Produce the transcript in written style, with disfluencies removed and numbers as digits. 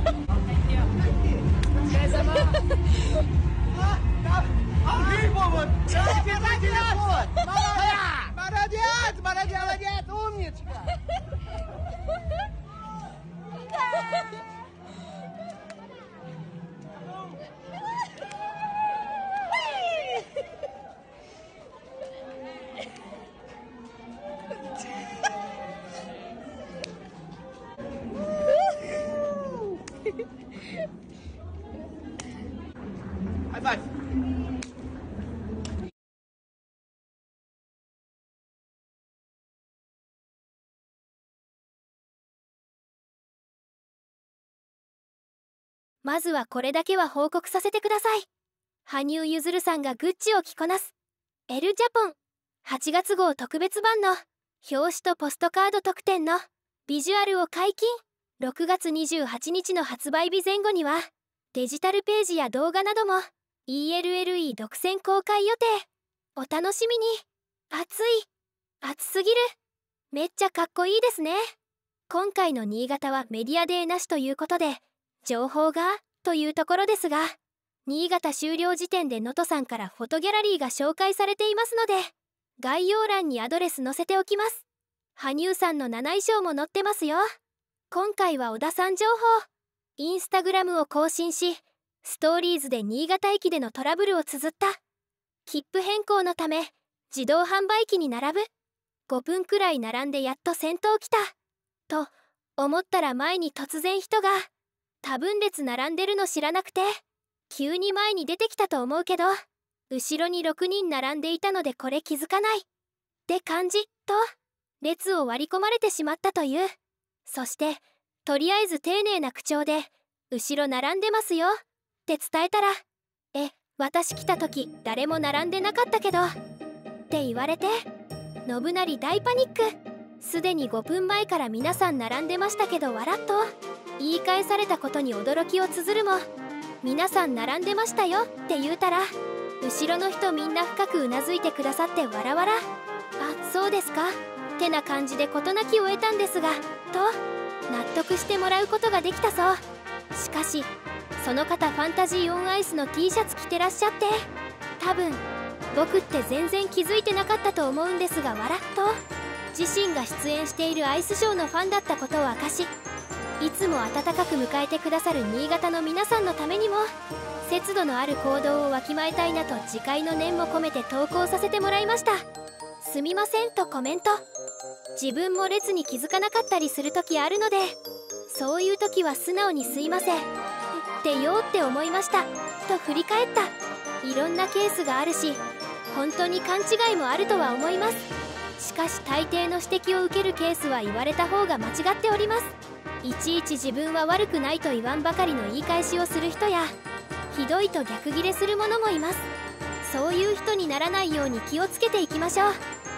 まずはこれだけは報告させてください。羽生結弦さんがグッチを着こなす L ジャポン8月号特別版の表紙とポストカード特典のビジュアルを解禁。6月28日の発売日前後にはデジタルページや動画なども ELLE 独占公開予定。お楽しみに。熱すぎる。めっちゃかっこいいですね。今回の新潟はメディアデーなしということで情報がというところですが、新潟終了時点で能登さんからフォトギャラリーが紹介されていますので概要欄にアドレス載せておきます。羽生さんの7衣装も載ってますよ。今回は小田さん情報。インスタグラムを更新しストーリーズで新潟駅でのトラブルを綴った。切符変更のため自動販売機に並ぶ。5分くらい並んでやっと先頭来たと思ったら前に突然人が。多分列並んでるの知らなくて急に前に出てきたと思うけど後ろに6人並んでいたのでこれ気づかないって感じと列を割り込まれてしまったという。そしてとりあえず丁寧な口調で後ろ並んでますよって伝えたら私来た時誰も並んでなかったけどって言われて信成大パニック。すでに5分前から皆さん並んでましたけど笑っと言い返されたことに驚きを綴るも皆さん並んでましたよって言うたら後ろの人みんな深くうなずいてくださってわらわら。あ、そうですかってな感じで事なきを得たんですがと納得してもらうことができたそう。しかしその方ファンタジーオンアイスの T シャツ着てらっしゃって多分僕って全然気づいてなかったと思うんですが笑っと自身が出演しているアイスショーのファンだったことを明かしいつも温かく迎えてくださる新潟の皆さんのためにも節度のある行動をわきまえたいなと自戒の念も込めて投稿させてもらいました。すみませんとコメント。自分も列に気づかなかったりする時あるのでそういう時は素直にすいませんってよーって思いましたと振り返った。いろんなケースがあるし本当に勘違いもあるとは思います。しかし大抵の指摘を受けるケースは言われた方が間違っております。いちいち自分は悪くないと言わんばかりの言い返しをする人やひどいと逆ギレする者もいます。そういう人にならないように気をつけていきましょう。